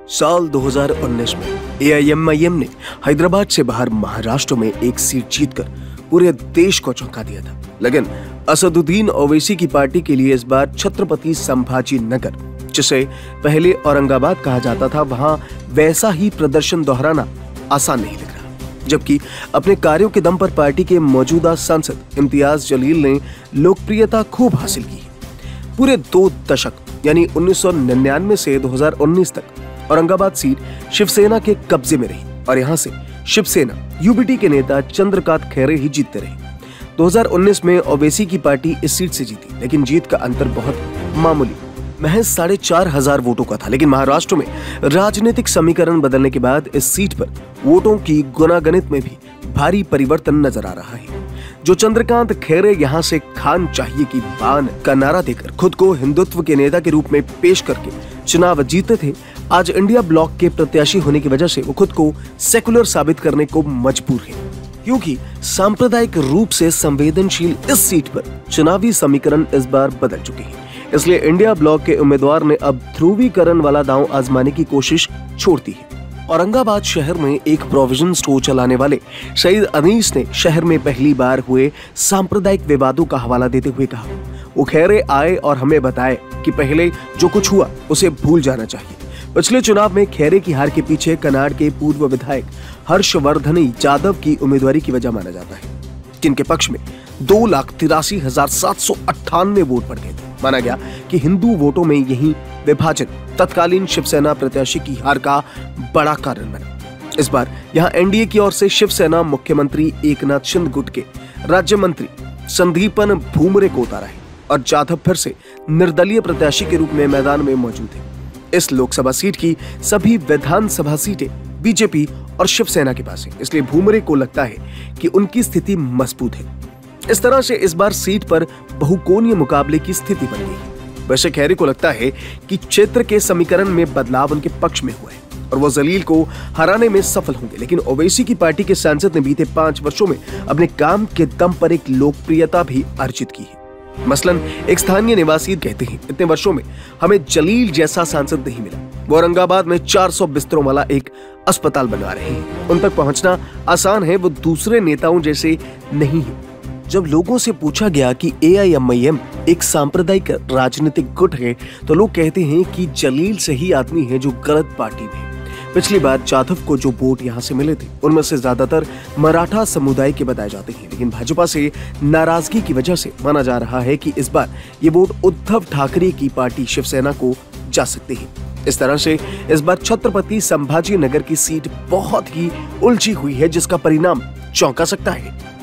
साल 2019 में एआईएमआईएम ने हैदराबाद से बाहर महाराष्ट्र में एक सीट जीतकर पूरे देश को चौंका दिया था। लेकिन असदुद्दीन ओवैसी की पार्टी के लिए इस बार छत्रपति संभाजी नगर, जिसे पहले औरंगाबाद कहा जाता था, वहां वैसा ही प्रदर्शन दोहराना आसान नहीं लग रहा। जबकि अपने कार्यों के दम पर पार्टी के मौजूदा सांसद इम्तियाज जलील ने लोकप्रियता खूब हासिल की। पूरे 2 दशक यानी 1999 से 2019 तक औरंगाबाद सीट शिवसेना के कब्जे में रही और यहां से शिवसेना यूबीटी के नेता चंद्रकांत खैरे ही जीतते रहे। 2019 में ओवैसी की पार्टी इस सीट से जीती, लेकिन जीत का अंतर बहुत मामूली, महज 4,500 वोटों का था। लेकिन महाराष्ट्र में राजनीतिक समीकरण बदलने के बाद इस सीट पर वोटों की गुणागणित में भी भारी परिवर्तन नजर आ रहा है। जो चंद्रकांत खैरे यहां से खान चाहिए की बान का नारा देकर खुद को हिंदुत्व के नेता के रूप में पेश करके चुनाव जीते थे, आज इंडिया ब्लॉक के प्रत्याशी होने की वजह से वो खुद को सेकुलर साबित करने को मजबूर है, क्योंकि सांप्रदायिक रूप से संवेदनशील इस सीट पर चुनावी समीकरण इस बार बदल चुके हैं। इसलिए इंडिया ब्लॉक के उम्मीदवार ने अब ध्रुवीकरण वाला दांव आजमाने की कोशिश छोड़ दी है। औरंगाबाद शहर में एक प्रोविजन स्टोर चलाने वाले सईद अनीस ने शहर में पहली बार हुए सांप्रदायिक विवादों का हवाला देते हुए कहा, वो खैरे आए और हमें बताए कि पहले जो कुछ हुआ उसे भूल जाना चाहिए। पिछले चुनाव में खैरे की हार के पीछे कनाड़ के पूर्व विधायक हर्षवर्धन यादव की उम्मीदवारी की वजह माना जाता है, जिनके पक्ष में 2,83,798 वोट पड़ गए थे। माना गया कि हिंदू वोटों में यही विभाजन तत्कालीन शिवसेना प्रत्याशी की हार का बड़ा कारण बना। इस बार यहां एनडीए की ओर से शिवसेना मुख्यमंत्री एकनाथ शिंदे गुट के राज्य मंत्री संदीपन भूमरे को उतारा है और जाधव फिर से निर्दलीय प्रत्याशी के रूप में मैदान में मौजूद है। इस लोकसभा सीट की सभी विधानसभा सीटें बीजेपी और शिवसेना के पास है, इसलिए भूमरे को लगता है कि उनकी स्थिति मजबूत है। इस तरह से इस बार सीट पर बहुकोणीय मुकाबले की स्थिति बन गई है। वैसे खैरे को लगता है कि क्षेत्र के समीकरण में बदलाव उनके पक्ष में हुआ है और वो जलील को हराने में सफल होंगे। लेकिन ओवैसी की पार्टी के सांसद ने बीते 5 वर्षों में अपने काम के दम पर एक लोकप्रियता भी अर्जित की है। मसलन एक स्थानीय निवासी कहते हैं, इतने वर्षों में हमें जलील जैसा सांसद नहीं मिला। वो औरंगाबाद में 400 बिस्तरों वाला एक अस्पताल बनवा रहे हैं। उन तक पहुंचना आसान है, वो दूसरे नेताओं जैसे नहीं है। जब लोगों से पूछा गया कि एआईएमआईएम एक सांप्रदायिक राजनीतिक गुट है, तो लोग कहते हैं कि जलील सही आदमी है जो गलत पार्टी में है। पिछली बार जाधव को जो वोट यहाँ से मिले थे, उनमें से ज्यादातर मराठा समुदाय के बताए जाते हैं। लेकिन भाजपा से नाराजगी की वजह से माना जा रहा है कि इस बार ये वोट उद्धव ठाकरे की पार्टी शिवसेना को जा सकते हैं। इस तरह से इस बार छत्रपति संभाजी नगर की सीट बहुत ही उलझी हुई है, जिसका परिणाम चौंका सकता है।